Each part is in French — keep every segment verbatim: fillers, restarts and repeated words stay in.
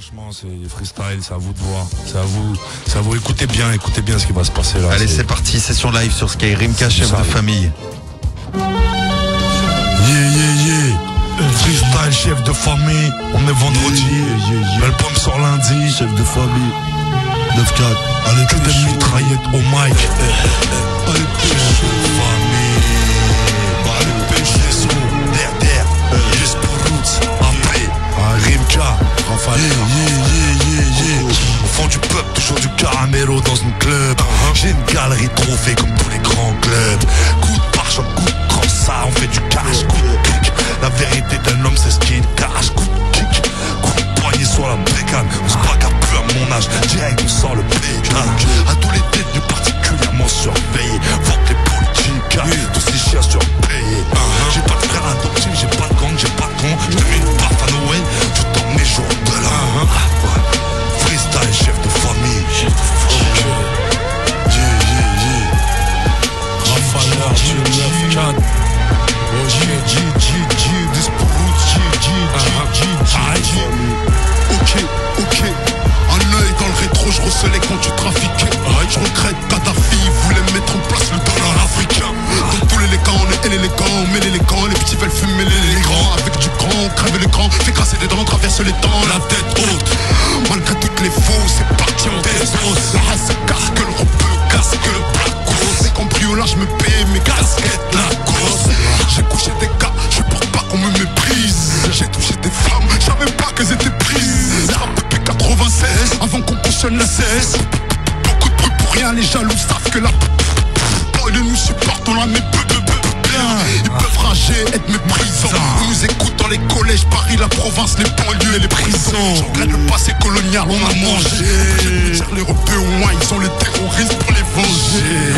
Franchement, c'est freestyle, c'est à vous de voir. C'est à vous, c'est à vous. Écoutez bien, écoutez bien ce qui va se passer là. Allez, c'est parti, session live sur Sky. Rimka, chef de famille. Yeah, yeah, yeah. Freestyle, chef de famille. On est vendredi. Yeah, yeah, yeah. L'album sort lundi. Chef de famille. neuf quatre. Allez, que des mitraillettes au mic. Allez, chef de famille. Allez, péché son. Der, der. Just pour roots. Après. Rimka. Raphaël. Yeah, yeah, yeah, yeah. Au fond du peuple, toujours du caramelo dans une club. J'ai une galerie de trophées comme tous les grands clubs. Coup de marche, coup de grand ça, on fait du cash, coup de kick. La vérité d'un homme, c'est ce qui est une cash. Coup de kick, coup de poignet sur la bécane. On se bagarre plus à mon âge, direct on sort le bécane. À tous les détenus particulièrement surveillés. Faut que les politiques, tous ces chiens surpayés. J'ai pas de frère adoptif, j'ai pas de gang, j'ai pas de con. Je te mets une baffe à Noël, tu t'en mes jours de là. Freestyle, chef de famille. Chef de famille. Yeah, yeah, yeah. Raphaël, G neuf quatre. G, G, G, G, this brute, G, G, G, G, G. Ok, ok. Un œil dans le rétro, je recelais quand tu trafiquais. Je regrette Kadhafi, voulait mettre en place le dollar africain. Dans tous les lécans, on est élégant, on met les lécans. Les petits veulent fumer les grands. Avec du grand, on crève l'écran. Fait casser des dents, traverse les temps. La tête haute, malgré toutes les faux, c'est parti en désos. La race casse que le repeux, casse que le placo. C'est qu'en briolage, me paye mes casquettes, la cause. J'ai couché des gars, je porte pas qu'on me méprise. J'ai touché des femmes, je savais pas qu'elles étaient prises. C'est un peu P quatre-vingt-seize, avant qu'on cautionne la C S. Beaucoup de bruit pour rien, les jaloux savent que la boy de nous supporte, on la met peu, peu, peu, bien. Ils peuvent rager, être méprisants. On nous écoute dans les collèges, Paris, la province, les banlieues et les prisons. Je regrette le passé colonial, on a mangé. Je vais dire les repeux, au moins, ils sont les terroristes pour les venger.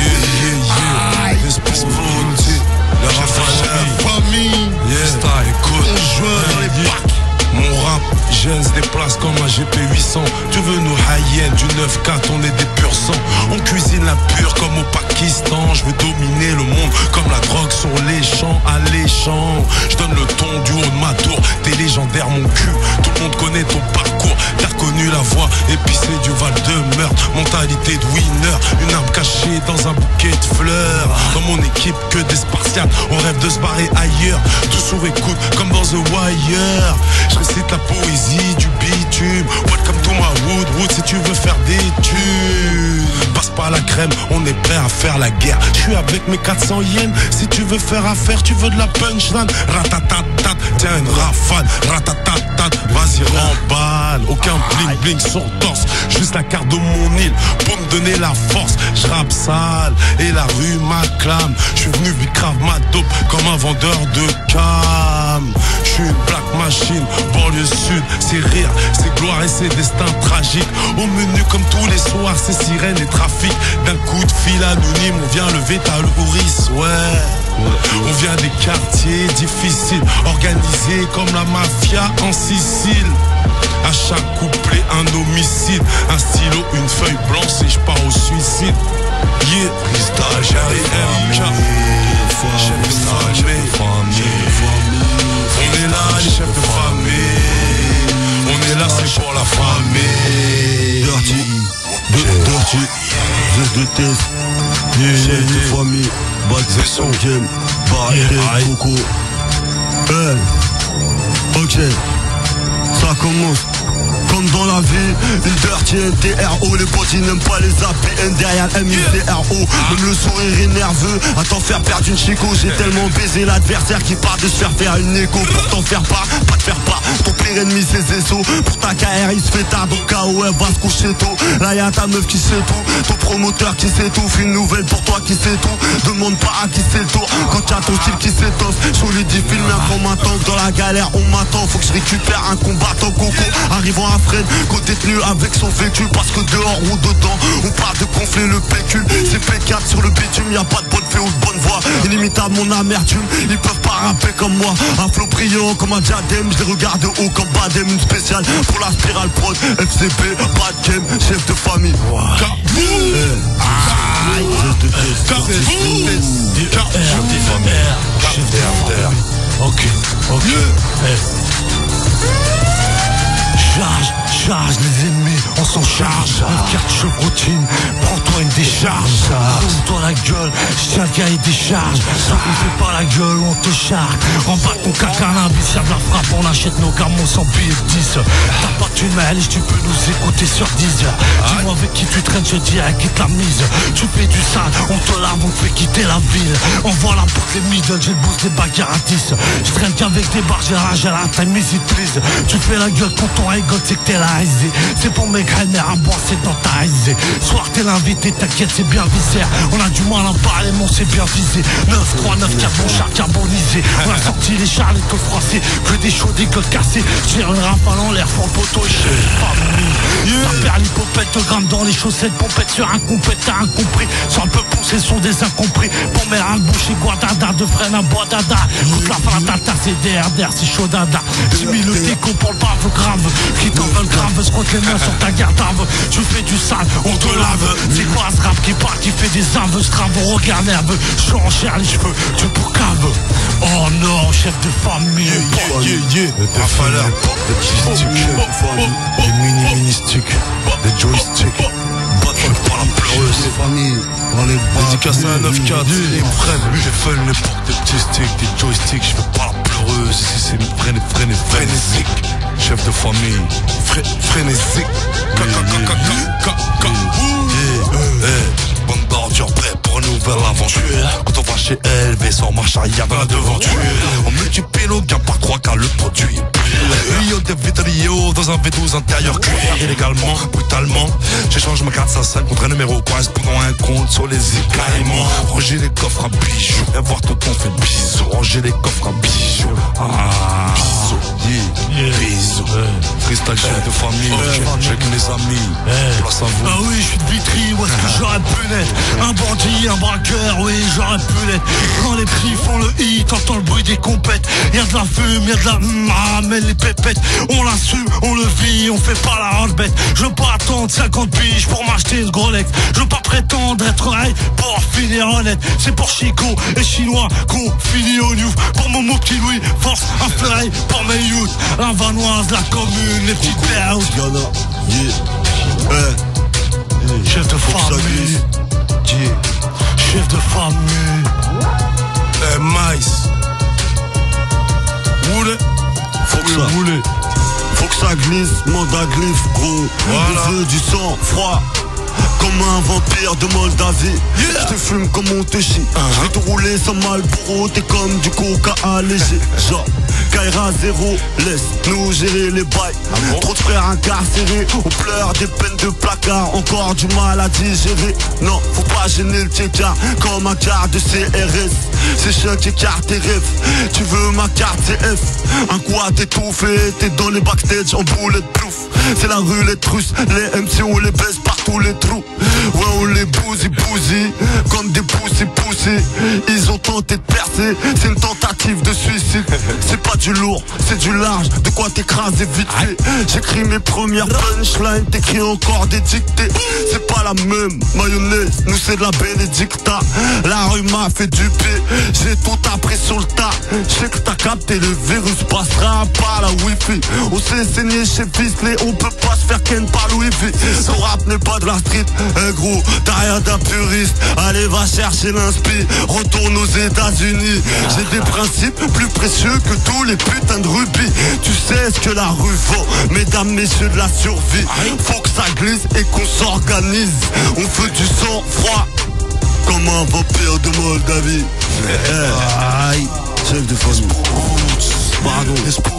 Aïe, espèce volonté. La famille, yeah. Écoute, on joue dans les bacs. Mon rap, jeune se déplace comme un G P huit cents. Tu veux nous haïennes du neuf quatre, on est des purs sang. On cuisine la pure comme au Pakistan. Je veux dominer le monde comme la drogue sur les champs alléchants. Je donne le ton du haut de ma tour. T'es légendaire mon cul, tout le monde connaît ton parcours. T'as reconnu la voix épicée du Val de meurtre. Mentalité de winner, une arme cachée dans un bouquet de fleurs. Dans mon équipe que des spartiates, on rêve de se barrer ailleurs. Tout sous écoute comme dans The Wire. Je récite la poésie du bitume. Welcome to my wood, wood si tu veux faire des tubes. Passe pas la crème, on est prêt à faire la guerre. Je suis avec mes quatre cents yens. Si tu veux faire affaire, tu veux de la punchline. Ratatatat, tiens une rafale. Ratatatat, vas-y remballe. Aucun bling bling sur torse, juste la carte de mon île pour me donner la force. Je rappe sale et la rue m'acclame. Je suis venu bicrave ma dope comme un vendeur de cam. Je suis une black machine, banlieue sud, c'est rire, c'est gloire et c'est destin tragique. Au menu comme tous les soirs, c'est sirène et trafic. D'un coup de fil anonyme, on vient lever ta lourisse, ouais. On vient des quartiers difficiles, organisés comme la mafia en Sicile. À chaque couplet un homicide, un stylo, une feuille blanche et je pars au suicide. Yeah, freestyle, j'arrive, chef de famille. On est là, les chefs de famille. On est là, c'est pour la famille. Dirty, dirty, zest de test, chef de famille, bad de son game, barré, coco. Hey, ok, ça commence. Comme dans la vie, une dirty N T R O. Les potes ils n'aiment pas les A P N derrière M I C R O. Même le sourire est nerveux, à t'en faire perdre une chico. J'ai tellement baisé l'adversaire qui part de se faire faire une écho. Pour t'en faire pas, pas te faire pas. Ton pire ennemi c'est Zesso. Pour ta K R il se fait tard, donc K O elle va se coucher tôt. Là y'a ta meuf qui sait tout, ton promoteur qui s'étouffe. Une nouvelle pour toi qui sait tout. Demande pas à qui c'est le tour. Quand y'a ton style qui s'étoffe, solidifie le mien comme un tank. Dans la galère on m'attend, faut que je récupère un combattant coco. Arrivant à Fred, co-détenu avec son véhicule. Parce que dehors ou dedans, on parle de gonfler le pécule. C'est P quatre sur le bitume, y'a pas de bonne fée ou de bonne voix. Inimitable mon amertume, ils peuvent pas rapper comme moi. Un flow brillant comme un diadème, je les regarde de haut comme Badem. Une spéciale pour la spirale prod, F C P, bad game, chef de famille. Chef de Ok, ok. Charge. charge, les ennemis, on s'en charge. Un carte chevrotine, prends-toi une décharge. Ouvre-toi la gueule, tiens le gars il décharge. Ça ne fait pas la gueule, on te charge. En bas ton caca, l'imbis, y'a de la frappe, on achète nos gamos sans billet de dix. T'as pas de mêle, tu peux nous écouter sur dix. Dis-moi avec qui tu traînes, je dirais qui te la mise. Tu fais du sale, on te lave, on te fait quitter la ville. Envoie la porte les middle, j'ai le boost des bagarres à dix. Je traîne qu'avec des barres, j'ai rage à la time, easy please. Tu fais la gueule quand on rigole, c'est que t'es la risée. C'est pour mes graines, à boire, c'est dans ta risée. Soir t'es l'invité, t'inquiète, c'est bien viscère. On a du mal à parler, mais on s'est bien visé. neuf trois neuf carbone, char carbonisé. On a sorti les chars, les coffres froissés. Que des chauds, des gueules cassées. Tire une rafale en l'air, fond le poteau et je pas yeah. Ça perd l'hypopète, te grimpe dans les chaussettes. Pompette sur un compète, t'as incompris. Sans un peu poncé, sont des incompris. Pour mes reins de bouche et guadada. De freine à bois dada. Écoute la flatata, c'est D R D R, c'est chaud dada. J'ai mis le déco pour le bave grave. Qui t'en veulent grave, se compte les mains sur ta garde d'ave. Tu fais du sale, on te lave. C'est quoi ce rap qui part, qui fait des aveux, strave, au regard nerveux. Je enchère les cheveux, tu pour cave. Oh non, chef de famille. Yeah, yeah, yeah. Des faleurs, des petits sticks, des mini mini sticks, des joysticks. Battu par la pleureuse. Les familles, dans les bras. Dédicace à un neuf quatre. Les frères, j'ai fait les portes, des petits sticks, des joysticks. Je fais pas la pleureuse. Ici c'est une freine, freine, frénésique. Chef de famille, frénésique. Bande d'ordures prêt pour une nouvelle aventure. Quand on va chez L V, sans marche arrière dans la devanture. On multiplie nos gains par trois car le produit est plus. Rio de Vitrio dans un V douze intérieur cuir. Illégalement, brutalement, j'échange ma carte cinq cinq contre un numéro correspondant à un compte sur les écaillements. Ranger les coffres à bijoux, et voir tonton fait bisous. Ranger les coffres à bijoux. Ah, bisous, yeah, bisous. Freestyle chef de famille, j'ai que mes amis. Place à vous. Ah oui, je suis de Vitry, où est-ce que j'aurais pu naître? Un bandit, un braqueur, oui, j'aurais pu l'être. Quand les prix font le hit, t'entends le bruit des compètes. Y'a de la fume, y'a de la ah, mais les pépettes. On l'assume, on le vit, on fait pas la rôle bête. Je veux pas attendre cinquante piges pour m'acheter une Rolex. Je veux pas prétendre être right pour finir honnête. C'est pour Chico et Chinois qu'on finit au New. Pour mon mot petit Louis, force un fly pour mes youths. La Vanoise, la commune, les petites perles. Chef de famille, yeah. Chef de famille. Eh, Mice. Roulez. Faut que ça roule. Faut que ça glisse, mandat glisse, gros. Voilà. Je veux du sang froid. Comme un vampire de Moldavie, yeah. Je te fume comme on te chie. uh-huh. Je vais te rouler sans Malboro, t'es comme du coca allégé. Genre, Kaira zéro, laisse-nous gérer les bails. ah bon Trop de frères incarcérés, on pleure des peines de placard. Encore du mal à digérer. Non, faut pas gêner le tchéka comme un quart de C R S. C'est choc écarte tes rêves. Tu veux ma carte C F. Un quad étouffé, t'es dans les backstage en bulletproof. C'est la roulette russe, les M C on les baisse par tous les trous. Ouais, on les bousille bousille comme des poussés poussés. Ils ont tenté de percer, c'est une tentative de suicide. C'est pas du lourd, c'est du large, de quoi t'écraser vite fait. J'écris mes premières punchlines, t'écris encore des dictées. C'est pas la même mayonnaise, nous c'est de la Benedicta. La rue m'a fait du pied, j'ai tout appris sur le tas. J'sais que t'as capté, le virus passera par la wifi. On s'est saigné chez Fisley, on peut pas se faire ken par Louis V. Son rap n'est pas de la street, eh gros, t'as rien d'un puriste. Allez va chercher l'inspi, retourne aux États-Unis. J'ai des principes plus précieux que tous les putains de rubis. Tu sais ce que la rue vaut, mesdames, messieurs de la survie. Faut que ça glisse et qu'on s'organise. On fait du sang froid comme un vampire de Moldavie. Aïe, chef de famille. Pardon,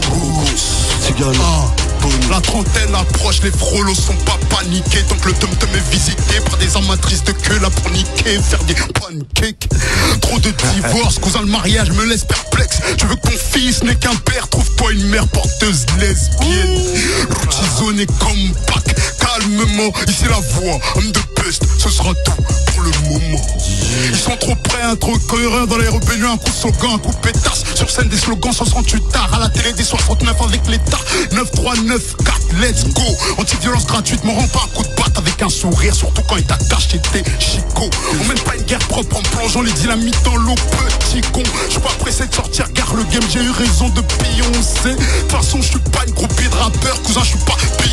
Tigana. La trentaine approche, les frolos sont pas paniqués. Donc le tom-tom est visité par des amatrices de queue là pour niquer, faire des pancakes. Trop de divorces, cousin, le mariage me laisse perplexe. Tu veux que ton fils n'ait qu'un père, trouve-toi une mère porteuse lesbienne. Routisonné comme Pâques, calmement, ici la voix, homme de peste, ce sera tout pour le moment. Ils sont trop prêts, un trop cohérent dans les rébellions, un coup de slogan, un coup de pétasse. Sur scène des slogans soixante-huit tard, à la télé des soixante-neuf avec l'État. neuf trois neuf quatre, let's go. Anti-violence gratuite, m'en rend pas un coup de patte avec un sourire, surtout quand il t'attache chez tes chicots. On mène pas une guerre propre en plongeant les dynamites dans l'eau, petit con. J'suis pas pressé de sortir car le game, j'ai eu raison de pioncer. De toute façon, j'suis pas une groupie de rappeurs, cousin, j'suis pas Beyoncé,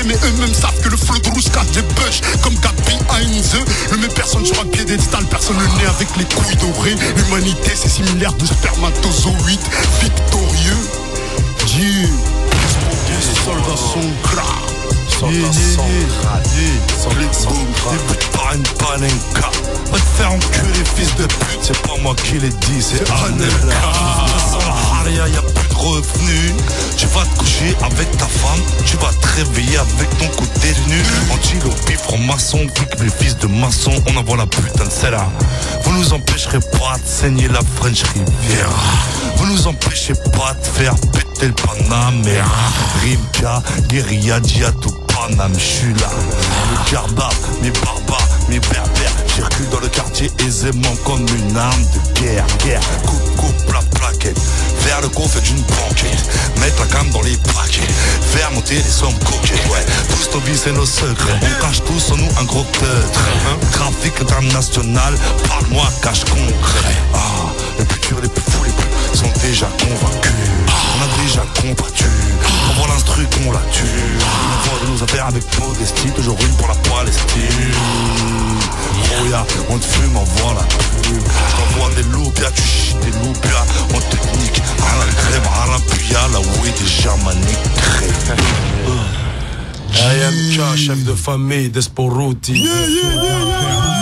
mais eux-mêmes savent que le flot de rouge casse des bush comme Gabi Heinze. Le même personne sur un piédestal, personne le nez avec les couilles dorées. L'humanité c'est similaire de spermatozoïdes victorieux. Dieu, les soldats sont graves. Soldats sont graves. Débute par une panenka. Va te faire enculer, fils de pute. C'est pas moi qui l'ai dit, c'est Anelka. Sans la haria, y'a plus de revenus. Tu vas te coucher avec ta femme, tu vas te réveiller avec ton côté nu. Antilope, franc-maçon, vu que les fils de maçon, on envoie la putain de celle-là. Vous nous empêcherez pas de saigner la French Riviera. Vous nous empêchez pas de faire péter le Panamera. Rimka, guérilla, diatou, Panam, j'suis là. Le garda, mes barbares, mes berbères. Circule dans le quartier aisément comme une arme de guerre. Guerre, coupe, coupe, la plaquette. Vers le coffre d'une banquette. Mettre la gamme dans les paquets. Faire monter les sommes coquettes. Ouais, tous nos vies c'est nos secrets. On cache tous en nous un gros teutre. Trafic international, parle-moi cache concret. Ah, les plus durs, les plus fous, les plus sont déjà convaincus. On a déjà combattu. On voit l'instru qu'on la tue. On voit de nos affaires avec modestie. Toujours une pour la Palestine. Oh yeah, on te fume, on voit la pub. J'envoie des loupias, tu chies des loupias. En technique, à la crème, à la puya, la oui déjà manicré. A M K, chef de famille d'Esporuti. Yeah, yeah, yeah, yeah.